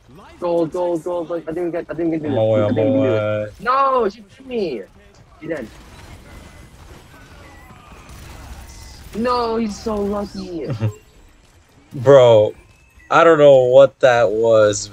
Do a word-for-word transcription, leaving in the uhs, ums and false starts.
Gold, gold, gold, gold. I think we got. I think we can do I'm this. away, I I'm think we can do away. this. No, she hit me. She dead. No, he's so lucky. Bro, I don't know what that was.